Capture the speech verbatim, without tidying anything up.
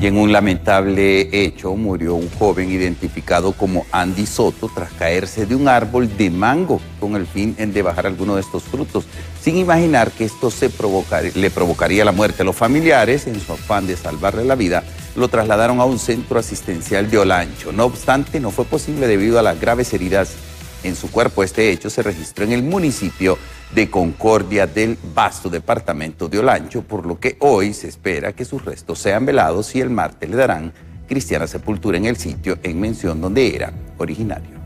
Y en un lamentable hecho murió un joven identificado como Andy Soto tras caerse de un árbol de mango con el fin de bajar alguno de estos frutos, sin imaginar que esto se provocar, le provocaría la muerte a los familiares. En su afán de salvarle la vida, lo trasladaron a un centro asistencial de Olancho. No obstante, no fue posible debido a las graves heridas en su cuerpo. Este hecho se registró en el municipio de Concordia del vasto departamento de Olancho, por lo que hoy se espera que sus restos sean velados y el martes le darán cristiana sepultura en el sitio en mención donde era originario.